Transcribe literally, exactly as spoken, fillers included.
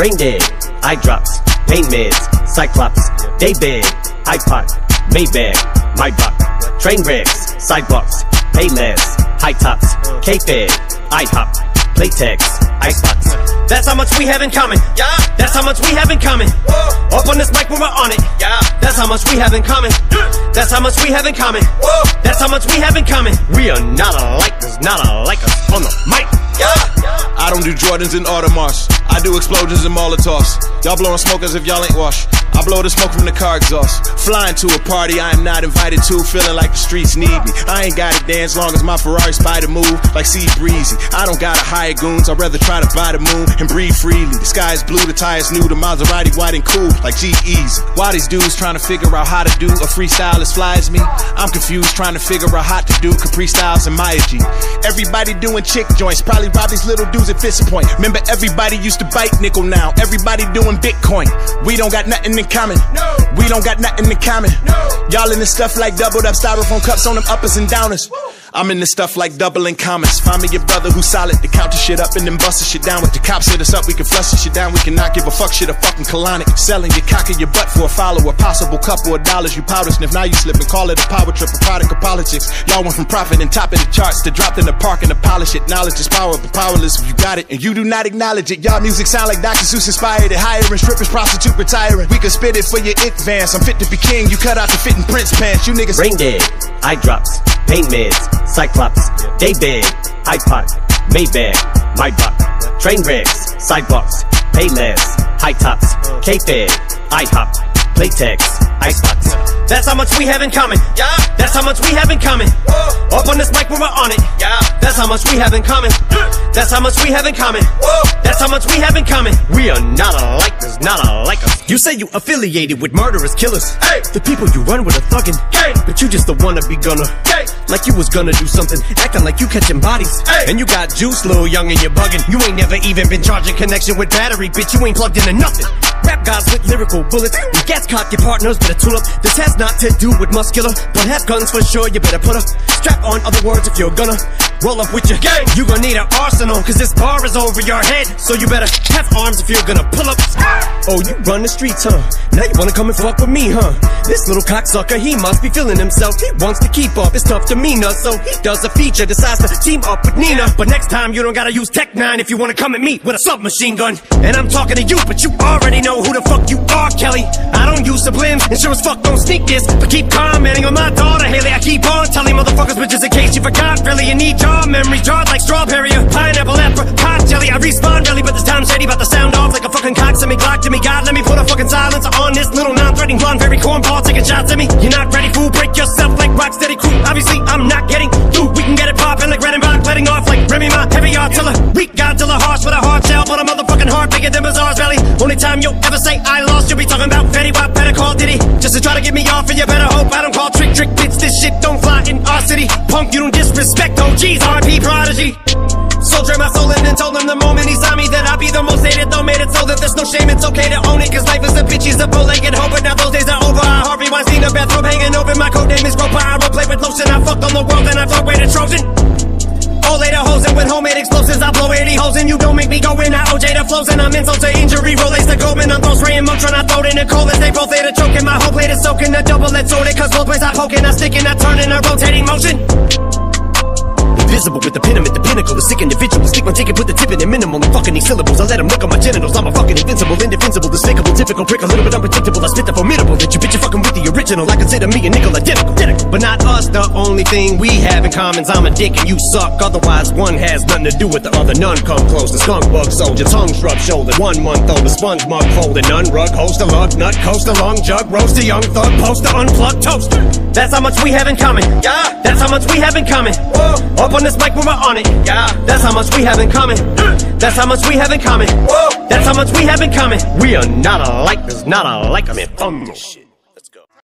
Brain dead, eye drops, pain meds, Cyclops, day bed, iPod, Maybach, my buck, train wrecks, sidewalks, pay less, high tops, K-Fed, IHOP, Playtex, Icebox. That's how much we have in common. Yeah. That's how much we have in common. Whoa. Up on this mic when we're on it. Yeah. That's how much we have in common. That's how much we have in common. Whoa. That's how much we have in common. We are not alike. There's not alike us on the mic. Yeah. I don't do Jordans and Audemars. I do explosions and Molotovs. Y'all blowing smoke as if y'all ain't washed. I blow the smoke from the car exhaust. Flying to a party I am not invited to, feeling like the streets need me. I ain't gotta dance long as my Ferrari spider move like Sea Breezy. I don't gotta hire goons, I'd rather try to buy the moon and breathe freely. The sky is blue, the tires new, the Maserati white and cool like G-Eazy. Why these dudes trying to figure out how to do a freestyle as fly as me? I'm confused trying to figure out how to do Capri Styles and Maya G. Everybody doing chick joints, probably rob these little dudes at Fist Point. Remember everybody used to bite nickel, now everybody doing Bitcoin. We don't got nothing in common. No. We don't got nothing in common. No. Y'all in this stuff like doubled up styrofoam cups on them uppers and downers. Woo. I'm in this stuff like doubling comments. Find me your brother who's solid to count the shit up and then bust the shit down. With the cops hit us up, we can flush the shit down. We cannot give a fuck shit a fucking colonic. Selling your cock in your butt for a follower. Possible couple of dollars you powder sniff. Now you slip and call it a power trip, a product of politics. Y'all went from profit and top of the charts to dropped in the park and to polish it. Knowledge is power, but powerless if you got it and you do not acknowledge it. Y'all music sound like Doctor Seuss inspired it. Hiring strippers, prostitute retiring. We can spit it for your it vans. I'm fit to be king. You cut out the fitting Prince pants. You niggas brain dead, eye drops, pain meds, Cyclops, day bed, iPod, Maybach, my buck, train wrecks, sidewalks, pay less, high tops, K-Fed, IHOP, Playtex, Icebox. That's how much we have in common. Yeah. That's how much we have in common. Whoa. Up on this mic when we're on it. Yeah. That's how much we have in common. That's how much we have in common. Whoa. That's how much we have in common. We are not alike. There's not alike us. You say you affiliated with murderous killers. Hey. The people you run with are thuggin'. Hey. But you just the wannabe gunner. Hey. Like you was gonna do something, acting like you catching bodies. Hey. And you got juice, little young, and you're bugging. You ain't never even been charging connection with battery, bitch. You ain't plugged into nothing. Rap gods with lyrical bullets. You gas cock your partners, better tool up. This has not to do with muscular, but have guns for sure. You better put a strap on. Other words, if you're gonna roll up with your gang, you gonna need an arsenal, cause this bar is over your head. So you better have arms if you're gonna pull up. Oh, you run the streets, huh? Now you wanna come and fuck with me, huh? This little cocksucker, he must be feeling himself. He wants to keep up, it's tough to mean us, so he does a feature, decides to team up with Nina. But next time you don't gotta use Tech nine if you wanna come at me with a submachine gun. And I'm talking to you, but you already know who the fuck you are, Kelly. I don't use sublims, and sure as fuck don't sneak this, but keep commenting on my daughter, Haley. I keep on telling motherfuckers, but just in case you forgot, really, you need jaw memory, jarred like strawberry or pineapple, apricot jelly. I respawn really, but this time shady, about to sound off like a fucking cock. Send me Glock to me, God, let me put a fucking silence on this little non-threatening blonde, very cornball, taking shots at me. You're not ready, fool, break yourself like Rocksteady crew. Obviously, I'm not getting through. We can get it poppin' like Red and Rock, letting off like Remy Ma, heavy artillery. Weak Godzilla, harsh with a hard shell, but a motherfucking heart bigger than Bazaar's belly. Only time you'll ever say I lost, you'll be talking about Fetty Wap, better call Diddy. Just to try to get me off, and you better hope I don't call trick trick bitch. This shit don't fly in our city. Punk, you don't disrespect O Gs, R P Prodigy. Soldier my soul in and told him the moment he saw me that I'd be the most hated, though made it so that there's no shame, it's okay to own it, cause life is a bitch, he's a bow-legged hoe, but now those days are over. I Harvey Weinstein, a bathrobe hanging over, my code name is Groper, I roleplay with lotion, I fucked on the world and I float with a Trojan. Old later hoes and with homemade explosives, I blow eighty holes and you don't make me go in. I O J the flows and I'm insult to injury, relates to Goldman, I'm throw spraying Motron, I throw it in the cold as they both later choking. My whole plate is soaking, the double-edged sword, cause both ways I poking, I stick and I turn in a rotating motion. Invisible with the pin, I'm at the pinnacle, a sick individual. Stick my ticket, put the tip in it, minimal. I'm fucking these syllables, I let them look at my genitals. I'm a fucking invincible, indefensible, despicable, typical prick, a little bit unpredictable. I spit the formidable, that you bitch, you're fucking with the original. I consider me a nickel identical, identical. But not us, the only thing we have in common is I'm a dick and you suck. Otherwise, one has nothing to do with the other. None come close. The skunk bug soldier, tongue shrub shoulder, one month old, the sponge mug folded. None rug, host a lug, nut, coast a long jug, roast a young thug, poster, unplugged toaster. That's how much we have in common. Yeah. That's how much we have in common. Whoa. Up on this mic when we're on it. Yeah. That's how much we have in common. That's how much we have in common. Whoa. That's how much we have in common. We are not alike. There's not alike. I mean, fun shit.